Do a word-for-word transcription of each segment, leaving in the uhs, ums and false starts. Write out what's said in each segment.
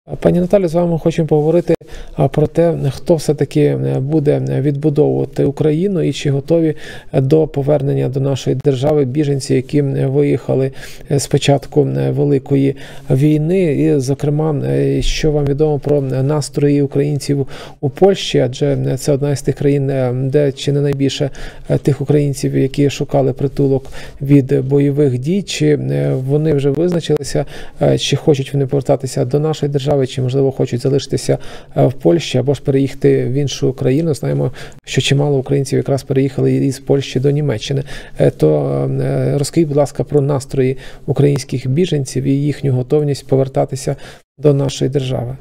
Пані Наталю, з вами хочемо поговорити про те, хто все-таки буде відбудовувати Україну і чи готові до повернення до нашої держави біженці, які виїхали з початку Великої війни. І, зокрема, що вам відомо про настрої українців у Польщі, адже це одна з тих країн, де чи не найбільше тих українців, які шукали притулок від бойових дій, чи вони вже визначилися, чи хочуть вони повертатися до нашої держави, чи, можливо, хочуть залишитися в Польщі або ж переїхати в іншу країну. Знаємо, що чимало українців якраз переїхали із Польщі до Німеччини. То розкажіть, будь ласка, про настрої українських біженців і їхню готовність повертатися до нашої держави.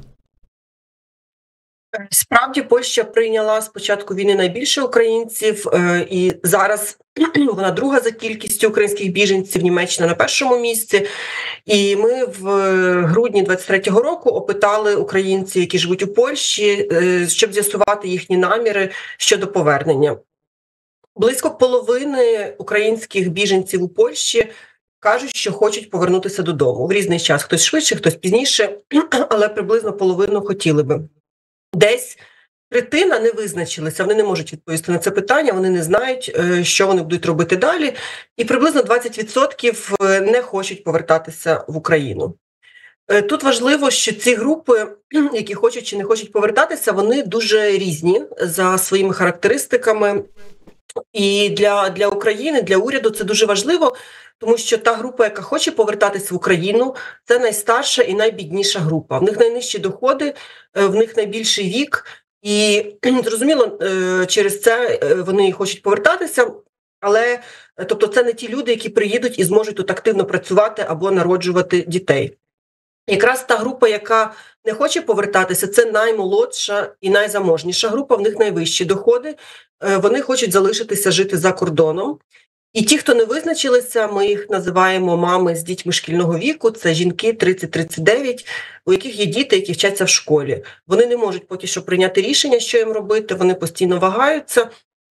Справді, Польща прийняла з початку війни найбільше українців, і зараз вона друга за кількістю українських біженців, Німеччина на першому місці. І ми в грудні двадцять третього року опитали українців, які живуть у Польщі, щоб з'ясувати їхні наміри щодо повернення. Близько половини українських біженців у Польщі кажуть, що хочуть повернутися додому. В різний час, хтось швидше, хтось пізніше, але приблизно половину хотіли би. Десь третина не визначилися, вони не можуть відповісти на це питання, вони не знають, що вони будуть робити далі, і приблизно двадцять відсотків не хочуть повертатися в Україну. Тут важливо, що ці групи, які хочуть чи не хочуть повертатися, вони дуже різні за своїми характеристиками. І для, для України, для уряду це дуже важливо, тому що та група, яка хоче повертатися в Україну, це найстарша і найбідніша група. В них найнижчі доходи, в них найбільший вік. І, зрозуміло, через це вони хочуть повертатися, але тобто це не ті люди, які приїдуть і зможуть тут активно працювати або народжувати дітей. Якраз та група, яка не хоче повертатися, це наймолодша і найзаможніша група, в них найвищі доходи, вони хочуть залишитися жити за кордоном. І ті, хто не визначилися, ми їх називаємо мами з дітьми шкільного віку, це жінки тридцять тридцять дев'ять, у яких є діти, які вчаться в школі. Вони не можуть поки що прийняти рішення, що їм робити, вони постійно вагаються.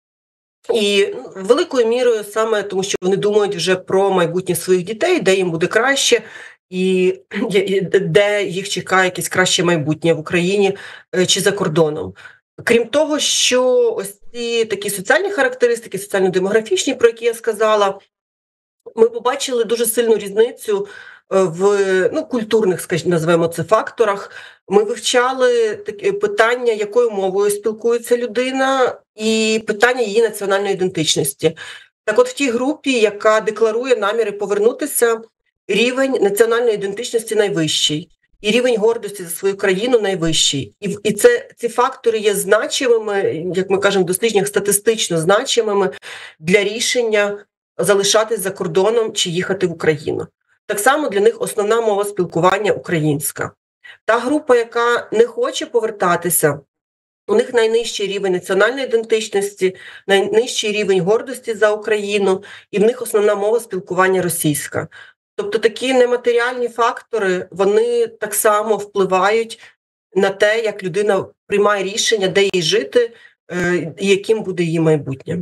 І великою мірою саме тому, що вони думають вже про майбутнє своїх дітей, де їм буде краще, і де їх чекає якесь краще майбутнє в Україні чи за кордоном. Крім того, що ось ці такі соціальні характеристики, соціально-демографічні, про які я сказала, ми побачили дуже сильну різницю в ну, культурних, скажімо, називаємо це, факторах. Ми вивчали такі питання, якою мовою спілкується людина, і питання її національної ідентичності. Так от в тій групі, яка декларує наміри повернутися, рівень національної ідентичності найвищий. І рівень гордості за свою країну найвищий. І, і це, ці фактори є значимими, як ми кажемо в дослідженнях, статистично значимими для рішення залишатись за кордоном чи їхати в Україну. Так само для них основна мова спілкування українська. Та група, яка не хоче повертатися, у них найнижчий рівень національної ідентичності, найнижчий рівень гордості за Україну, і в них основна мова спілкування російська. Тобто такі нематеріальні фактори, вони так само впливають на те, як людина приймає рішення, де їй жити, і яким буде її майбутнє.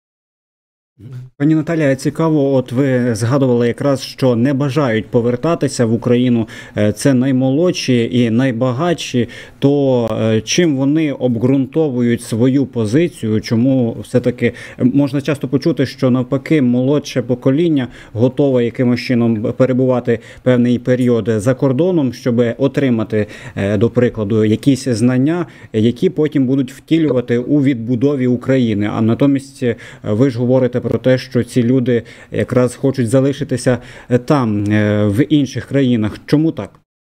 Пані Наталя, цікаво, от ви згадували якраз, що не бажають повертатися в Україну, це наймолодші і найбагатші, то чим вони обґрунтовують свою позицію, чому все-таки можна часто почути, що навпаки молодше покоління готове якимось чином перебувати певний період за кордоном, щоб отримати, до прикладу, якісь знання, які потім будуть втілювати у відбудові України, а натомість ви ж говорите про те, що ці люди якраз хочуть залишитися там, в інших країнах. Чому так?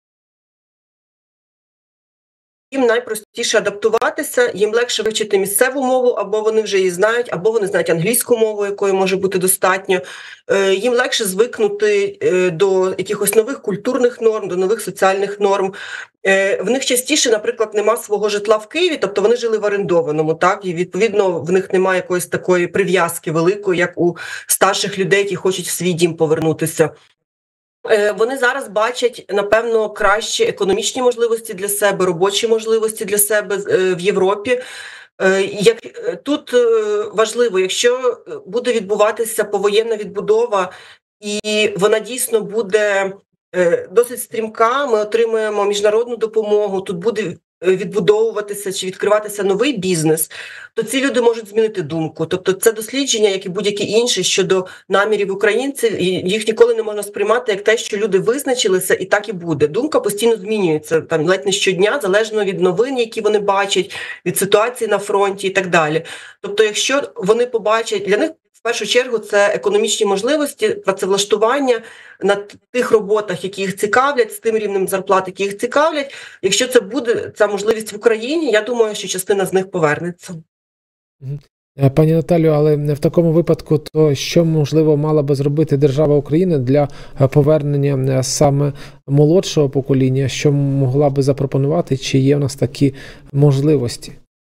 Їм найпростіше адаптуватися, їм легше вивчити місцеву мову, або вони вже її знають, або вони знають англійську мову, якої може бути достатньо. Їм легше звикнути до якихось нових культурних норм, до нових соціальних норм. В них частіше, наприклад, нема свого житла в Києві, тобто вони жили в орендованому, так, і відповідно в них немає якоїсь такої прив'язки великої, як у старших людей, які хочуть в свій дім повернутися. Вони зараз бачать, напевно, кращі економічні можливості для себе, робочі можливості для себе в Європі. Як тут важливо, якщо буде відбуватися повоєнна відбудова, і вона дійсно буде досить стрімка, ми отримуємо міжнародну допомогу, тут буде відбудовуватися чи відкриватися новий бізнес, то ці люди можуть змінити думку. Тобто це дослідження, як і будь-які інші, щодо намірів українців, і їх ніколи не можна сприймати як те, що люди визначилися, і так і буде. Думка постійно змінюється, там ледь не щодня, залежно від новин, які вони бачать, від ситуації на фронті і так далі. Тобто, якщо вони побачать, для них в першу чергу це економічні можливості, працевлаштування на тих роботах, які їх цікавлять, з тим рівнем зарплат, які їх цікавлять. Якщо це буде ця можливість в Україні, я думаю, що частина з них повернеться. Пані Наталю, але в такому випадку, то що, можливо, мала би зробити держава України для повернення саме молодшого покоління, що могла би запропонувати, чи є в нас такі можливості?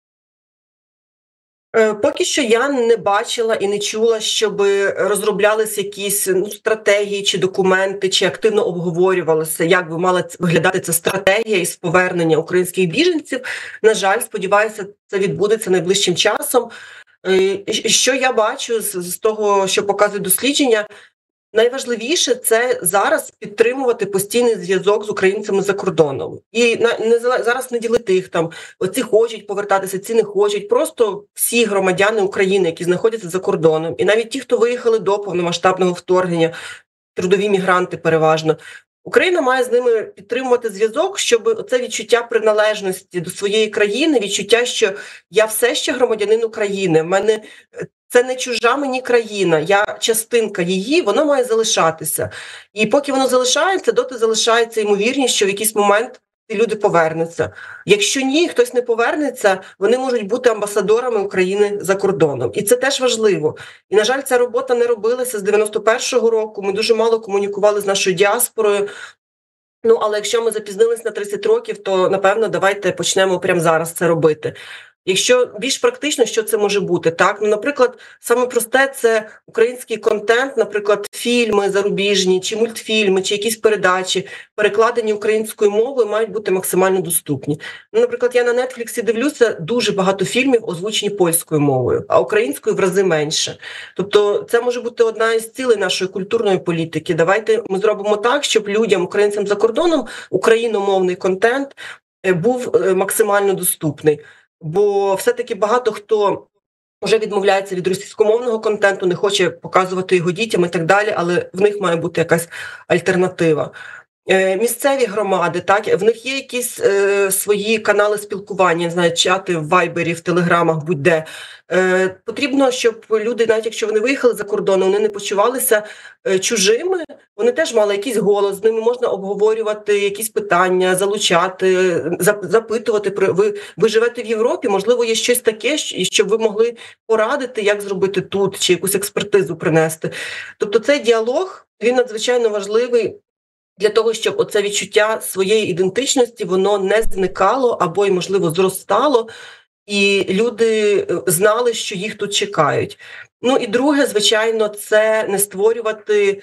Поки що я не бачила і не чула, щоб розроблялися якісь ну, стратегії чи документи, чи активно обговорювалося, як би мала виглядати ця стратегія із повернення українських біженців. На жаль, сподіваюся, це відбудеться найближчим часом. Що я бачу з того, що показують дослідження, найважливіше – це зараз підтримувати постійний зв'язок з українцями за кордоном. І не, зараз не ділити їх там, оці хочуть повертатися, ці не хочуть. Просто всі громадяни України, які знаходяться за кордоном, і навіть ті, хто виїхали до повномасштабного вторгнення, трудові мігранти переважно, Україна має з ними підтримувати зв'язок, щоб це відчуття приналежності до своєї країни, відчуття, що я все ще громадянин України, в мене це не чужа мені країна, я частинка її, воно має залишатися. І поки воно залишається, доти залишається ймовірність, що в якийсь момент ці люди повернуться. Якщо ні, хтось не повернеться, вони можуть бути амбасадорами України за кордоном. І це теж важливо. І, на жаль, ця робота не робилася з дев'яносто першого року, ми дуже мало комунікували з нашою діаспорою. Ну, але якщо ми запізнились на тридцять років, то, напевно, давайте почнемо прямо зараз це робити. Якщо більш практично, що це може бути? Так, ну, наприклад, саме просте – це український контент, наприклад, фільми зарубіжні, чи мультфільми, чи якісь передачі, перекладені українською мовою, мають бути максимально доступні. Ну, наприклад, я на Нетфліксі дивлюся, дуже багато фільмів озвучені польською мовою, а українською в рази менше. Тобто це може бути одна із цілей нашої культурної політики. Давайте ми зробимо так, щоб людям, українцям за кордоном, україномовний контент був максимально доступний. Бо все-таки багато хто вже відмовляється від російськомовного контенту, не хоче показувати його дітям і так далі, але в них має бути якась альтернатива. Е, місцеві громади, так, в них є якісь е, свої канали спілкування, не знаю, чати в Вайбері, в Телеграмах, будь-де. Е, потрібно, щоб люди, навіть якщо вони виїхали за кордон, вони не почувалися е, чужими, вони теж мали якийсь голос, з ними можна обговорювати якісь питання, залучати, запитувати. Ви, ви живете в Європі, можливо, є щось таке, щоб ви могли порадити, як зробити тут, чи якусь експертизу принести. Тобто цей діалог, він надзвичайно важливий, для того, щоб оце відчуття своєї ідентичності, воно не зникало або, й, можливо, зростало, і люди знали, що їх тут чекають. Ну і друге, звичайно, це не створювати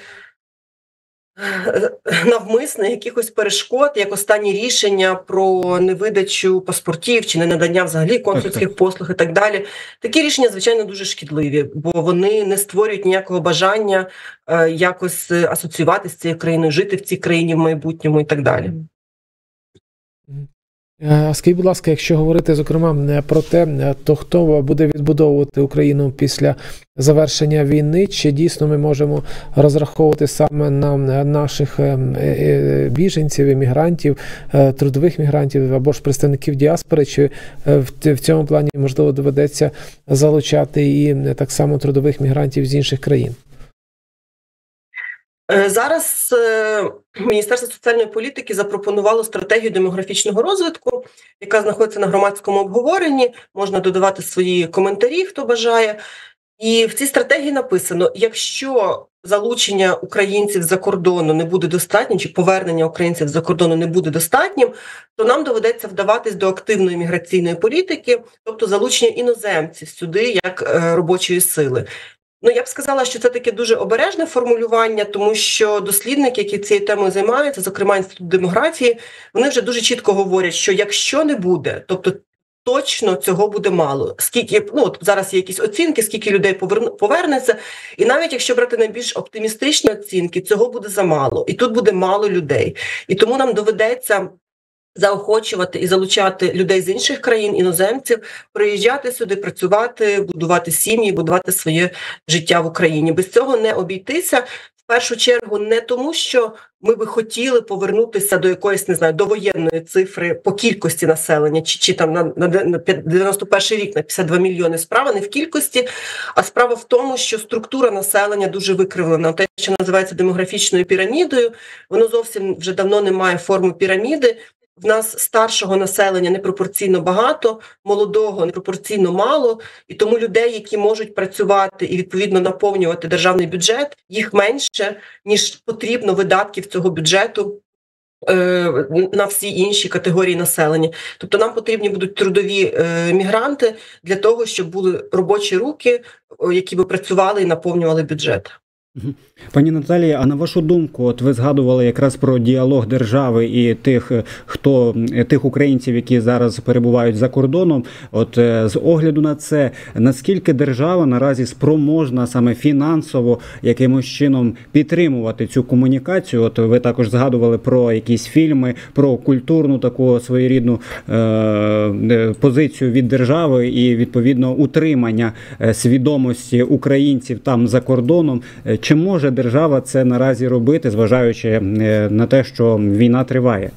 навмисно якихось перешкод, як останні рішення про невидачу паспортів чи ненадання взагалі консульських послуг і так далі. Такі рішення, звичайно, дуже шкідливі, бо вони не створюють ніякого бажання е, якось асоціюватися з цією країною, жити в цій країні в майбутньому і так далі. Скажіть, будь ласка, якщо говорити, зокрема, про те, то хто буде відбудовувати Україну після завершення війни, чи дійсно ми можемо розраховувати саме на наших біженців, емігрантів, трудових мігрантів або ж представників діаспори, чи в цьому плані, можливо, доведеться залучати і так само трудових мігрантів з інших країн? Зараз Міністерство соціальної політики запропонувало стратегію демографічного розвитку, яка знаходиться на громадському обговоренні. Можна додавати свої коментарі, хто бажає. І в цій стратегії написано, якщо залучення українців за кордону не буде достатнім, чи повернення українців за кордону не буде достатнім, то нам доведеться вдаватись до активної міграційної політики, тобто залучення іноземців сюди як робочої сили. Ну, я б сказала, що це таке дуже обережне формулювання, тому що дослідники, які цією темою займаються, зокрема Інститут демографії, вони вже дуже чітко говорять, що якщо не буде, тобто точно цього буде мало. Скільки, ну, от зараз є якісь оцінки, скільки людей поверну, повернеться, і навіть якщо брати найбільш оптимістичні оцінки, цього буде замало. І тут буде мало людей. І тому нам доведеться заохочувати і залучати людей з інших країн, іноземців, приїжджати сюди, працювати, будувати сім'ї, будувати своє життя в Україні. Без цього не обійтися. В першу чергу не тому, що ми би хотіли повернутися до якоїсь, не знаю, довоєнної цифри по кількості населення, чи, чи там на, на дев'яносто перший рік на п'ятдесят два мільйони. Справа не в кількості, а справа в тому, що структура населення дуже викривлена. Те, що називається демографічною пірамідою, воно зовсім вже давно не має форми піраміди. В нас старшого населення непропорційно багато, молодого непропорційно мало, і тому людей, які можуть працювати і відповідно наповнювати державний бюджет, їх менше, ніж потрібно видатків цього бюджету е, на всі інші категорії населення. Тобто нам потрібні будуть трудові е, мігранти для того, щоб були робочі руки, які би працювали і наповнювали бюджет. Пані Наталія, а на вашу думку, от ви згадували якраз про діалог держави і тих, хто тих українців, які зараз перебувають за кордоном. От з огляду на це, наскільки держава наразі спроможна саме фінансово якимось чином підтримувати цю комунікацію? От ви також згадували про якісь фільми, про культурну таку своєрідну е- позицію від держави і відповідно утримання свідомості українців там за кордоном. Чи може держава це наразі робити, зважаючи на те, що війна триває?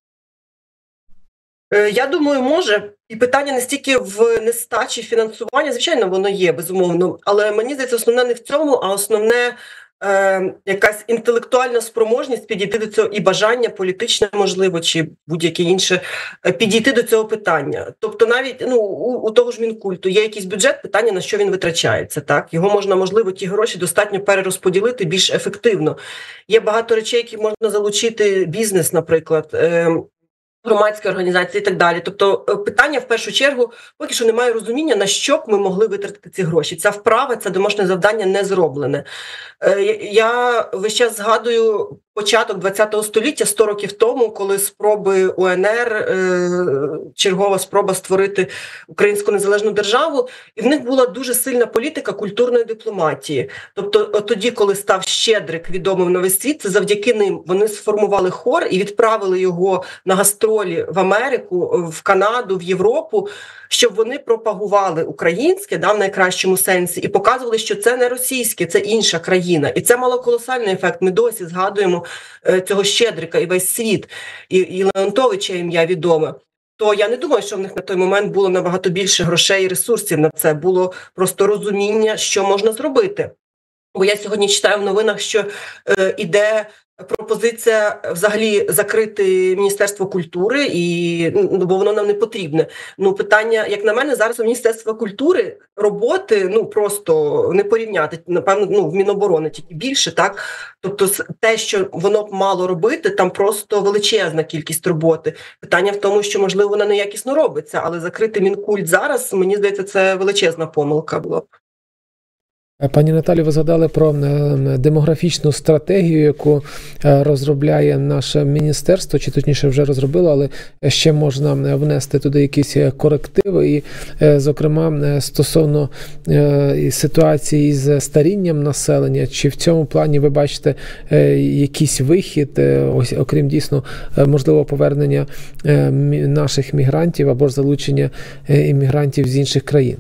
Я думаю, може. І питання не стільки в нестачі фінансування, звичайно, воно є, безумовно. Але мені здається, основне не в цьому, а основне е, якась інтелектуальна спроможність підійти до цього і бажання політичне, можливо, чи будь-яке інше, підійти до цього питання. Тобто навіть ну, у, у того ж Мінкульту є якийсь бюджет, питання, на що він витрачається. Так? Його можна, можливо, ті гроші достатньо перерозподілити більш ефективно. Є багато речей, які можна залучити бізнес, наприклад, е, громадські організації і так далі. Тобто питання, в першу чергу, поки що немає розуміння, на що б ми могли витратити ці гроші. Ця вправа, це домашнє завдання не зроблене. Я весь час згадую початок ХХ століття, сто років тому, коли спроби УНР, чергова спроба створити українську незалежну державу, і в них була дуже сильна політика культурної дипломатії. Тобто тоді, коли став Щедрик відомим на весь світ, це завдяки ним вони сформували хор і відправили його на гастролі в Америку, в Канаду, в Європу, щоб вони пропагували українське, да, в найкращому сенсі, і показували, що це не російське, це інша країна. І це мало колосальний ефект. Ми досі згадуємо е, цього Щедрика і весь світ, і, і Леонтовича ім'я відоме. То я не думаю, що в них на той момент було набагато більше грошей і ресурсів на це. Було просто розуміння, що можна зробити. Бо я сьогодні читаю в новинах, що е, іде пропозиція взагалі закрити Міністерство культури, і, ну, бо воно нам не потрібне. Ну, питання, як на мене, зараз у Міністерства культури роботи, ну, просто не порівняти, напевно, ну, в Міноборони тільки більше, так? Тобто те, що воно б мало робити, там просто величезна кількість роботи. Питання в тому, що, можливо, вона неякісно робиться, але закрити Мінкульт зараз, мені здається, це величезна помилка була б. Пані Наталі, ви згадали про демографічну стратегію, яку розробляє наше міністерство, чи точніше вже розробило, але ще можна внести туди якісь корективи. І, зокрема, стосовно ситуації з старінням населення, чи в цьому плані ви бачите якийсь вихід, ось, окрім дійсно, можливо, повернення наших мігрантів або ж залучення іммігрантів з інших країн?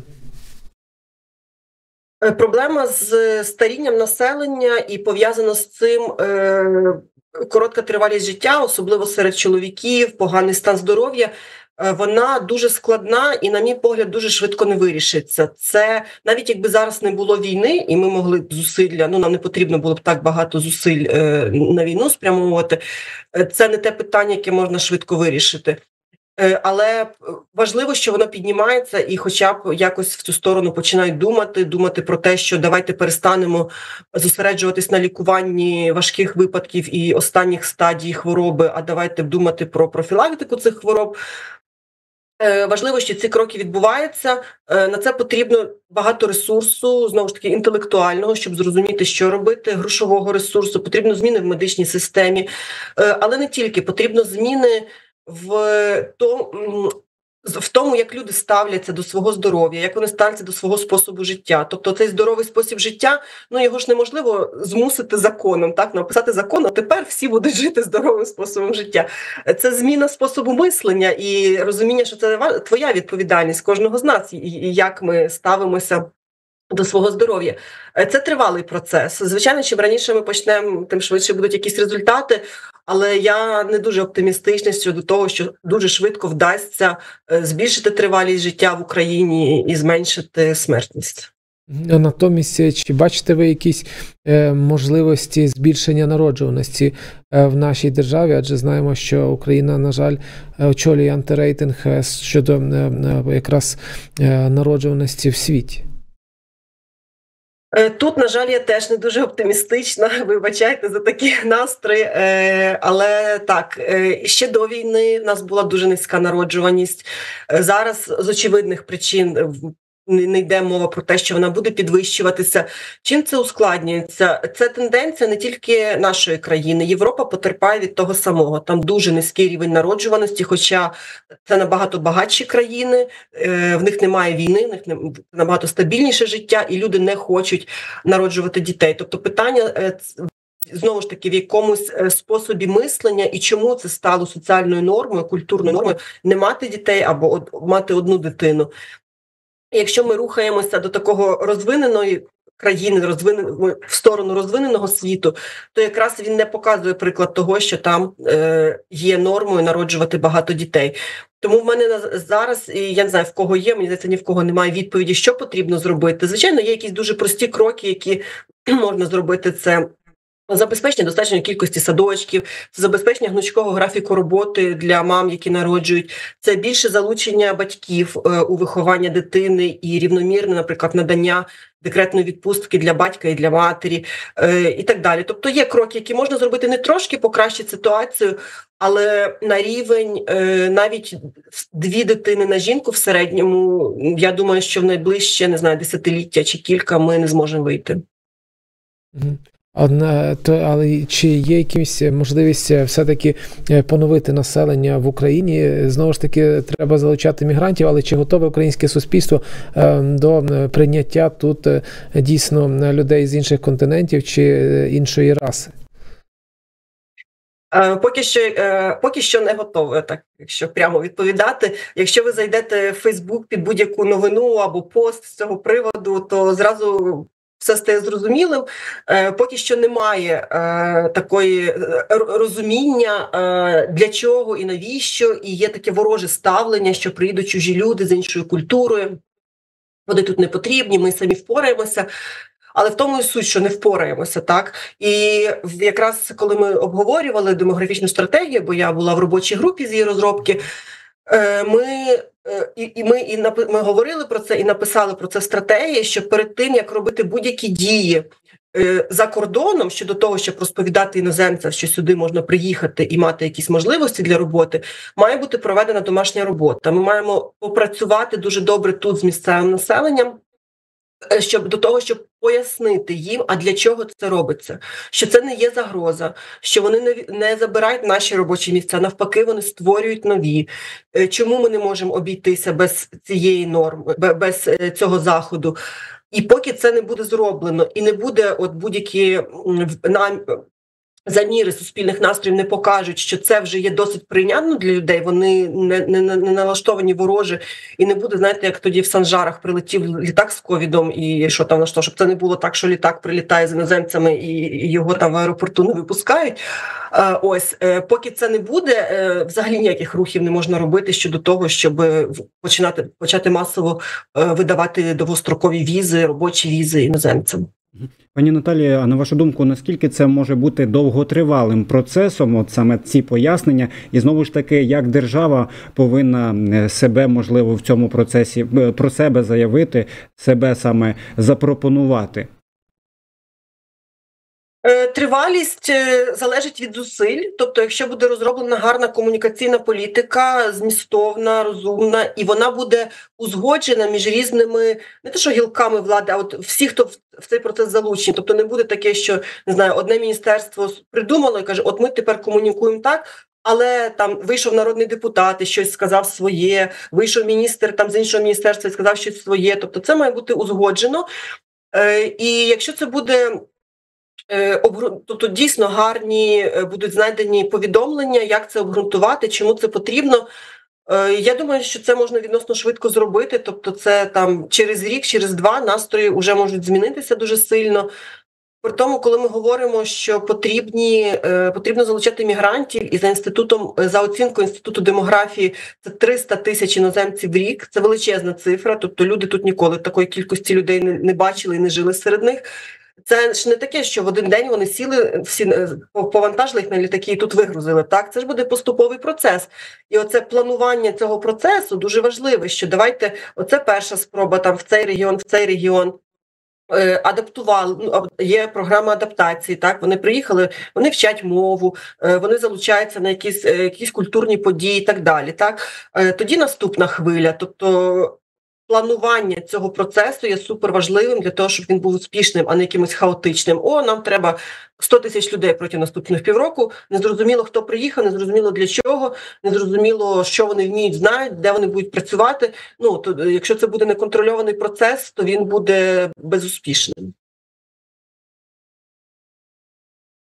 Проблема з старінням населення і пов'язано з цим е, коротка тривалість життя, особливо серед чоловіків, поганий стан здоров'я, е, вона дуже складна і, на мій погляд, дуже швидко не вирішиться. Це навіть якби зараз не було війни, і ми могли б зусилля, ну нам не потрібно було б так багато зусиль е, на війну спрямовувати, е, це не те питання, яке можна швидко вирішити. Але важливо, що воно піднімається і хоча б якось в цю сторону починають думати, думати про те, що давайте перестанемо зосереджуватись на лікуванні важких випадків і останніх стадій хвороби, а давайте думати про профілактику цих хвороб. Важливо, що ці кроки відбуваються. На це потрібно багато ресурсу, знову ж таки, інтелектуального, щоб зрозуміти, що робити, грошового ресурсу, потрібно зміни в медичній системі, але не тільки, потрібно зміни в то, в тому, як люди ставляться до свого здоров'я, як вони ставляться до свого способу життя. Тобто цей здоровий спосіб життя, ну його ж неможливо змусити законом, так, написати закон, а тепер всі будуть жити здоровим способом життя. Це зміна способу мислення і розуміння, що це твоя відповідальність кожного з нас, і як ми ставимося до свого здоров'я. Це тривалий процес. Звичайно, чим раніше ми почнемо, тим швидше будуть якісь результати, але я не дуже оптимістична щодо того, що дуже швидко вдасться збільшити тривалість життя в Україні і зменшити смертність. Натомість, чи бачите ви якісь е, можливості збільшення народжуваності е, в нашій державі? Адже знаємо, що Україна, на жаль, очолює антирейтинг е, щодо е, якраз е, народжуваності в світі. Тут, на жаль, я теж не дуже оптимістична, вибачайте за такі настрої, але так, ще до війни в нас була дуже низька народжуваність. Зараз з очевидних причин не йде мова про те, що вона буде підвищуватися. Чим це ускладнюється? Це тенденція не тільки нашої країни. Європа потерпає від того самого. Там дуже низький рівень народжуваності, хоча це набагато багатші країни, в них немає війни, в них набагато стабільніше життя, і люди не хочуть народжувати дітей. Тобто питання знову ж таки в якомусь способі мислення і чому це стало соціальною нормою, культурною нормою не мати дітей або мати одну дитину. Якщо ми рухаємося до такого розвиненої країни, розвиненої, в сторону розвиненого світу, то якраз він не показує приклад того, що там е, є нормою народжувати багато дітей. Тому в мене зараз, і я не знаю, в кого є, мені здається, ні в кого немає відповіді, що потрібно зробити. Звичайно, є якісь дуже прості кроки, які можна зробити. Це забезпечення достатньої кількості садочків, це забезпечення гнучкого графіку роботи для мам, які народжують, це більше залучення батьків у виховання дитини і рівномірне, наприклад, надання декретної відпустки для батька і для матері і так далі. Тобто є кроки, які можна зробити не трошки покращити ситуацію, але на рівень навіть дві дитини на жінку в середньому, я думаю, що в найближче, не знаю, десятиліття чи кілька ми не зможемо вийти. Одна, то, але чи є якась можливість все-таки поновити населення в Україні? Знову ж таки, треба залучати мігрантів, але чи готове українське суспільство до прийняття тут дійсно людей з інших континентів чи іншої раси? Поки що, поки що не готове, так, якщо прямо відповідати. Якщо ви зайдете в Фейсбук під будь-яку новину або пост з цього приводу, то зразу все стає зрозумілим. Е, поки що немає е, такої розуміння, е, для чого і навіщо, і є таке вороже ставлення, що приїдуть чужі люди з іншою культурою, вони тут не потрібні, ми самі впораємося. Але в тому і суть, що не впораємося, так? І якраз коли ми обговорювали демографічну стратегію, бо я була в робочій групі з її розробки, е, ми І, і ми і напи, ми говорили про це і написали про це в стратегії, що перед тим, як робити будь-які дії е, за кордоном щодо того, щоб розповідати іноземцям, що сюди можна приїхати і мати якісь можливості для роботи, має бути проведена домашня робота. Ми маємо попрацювати дуже добре тут з місцевим населенням, щоб до того, щоб пояснити їм, а для чого це робиться, що це не є загроза, що вони не, не забирають наші робочі місця, навпаки, вони створюють нові. Чому ми не можемо обійтися без цієї норми, без цього заходу? І поки це не буде зроблено, і не буде от будь-які нам заміри суспільних настроїв не покажуть, що це вже є досить прийнятно для людей, вони не, не, не налаштовані вороже, і не буде, знаєте, як тоді в Санжарах прилетів літак з ковідом, і що там на що, щоб це не було так, що літак прилітає з іноземцями і його там в аеропорту не випускають. Ось, поки це не буде, взагалі ніяких рухів не можна робити щодо того, щоб починати, почати масово видавати довгострокові візи, робочі візи іноземцям. Пані Наталія, а на вашу думку, наскільки це може бути довготривалим процесом, от саме ці пояснення, і знову ж таки, як держава повинна себе, можливо, в цьому процесі про себе заявити, себе саме запропонувати? Тривалість залежить від зусиль, тобто якщо буде розроблена гарна комунікаційна політика, змістовна, розумна, і вона буде узгоджена між різними, не те що гілками влади, а от всі, хто в цей процес залучені. Тобто не буде таке, що, не знаю, одне міністерство придумало і каже, от ми тепер комунікуємо так, Але там вийшов народний депутат і щось сказав своє, вийшов міністр там з іншого міністерства і сказав щось своє. Тобто це має бути узгоджено. Е, і якщо це буде, е, обгру... тобто дійсно гарні е, будуть знайдені повідомлення, як це обґрунтувати, чому це потрібно. Е, я думаю, що це можна відносно швидко зробити. Тобто, це там через рік, через два настрої вже можуть змінитися дуже сильно. При тому, коли ми говоримо, що потрібні, е, потрібно залучати мігрантів, і за інститутом, за оцінкою Інституту демографії, це триста тисяч іноземців в рік, це величезна цифра, тобто люди тут ніколи такої кількості людей не, не бачили і не жили серед них. Це ж не таке, що в один день вони сіли, всі повантажили їх на літаки і тут вигрузили. Так, це ж буде поступовий процес. І оце планування цього процесу дуже важливе, що давайте, оце перша спроба там в цей регіон, в цей регіон. Адаптували, ну, є програма адаптації, так, вони приїхали, вони вчать мову, вони залучаються на якісь, якісь культурні події і так далі, так. Тоді наступна хвиля, тобто планування цього процесу є суперважливим для того, щоб він був успішним, а не якимось хаотичним. О, нам треба сто тисяч людей протягом наступних півроку, незрозуміло, хто приїхав, незрозуміло для чого, незрозуміло, що вони вміють, знають, де вони будуть працювати. Ну, то, якщо це буде неконтрольований процес, то він буде безуспішним.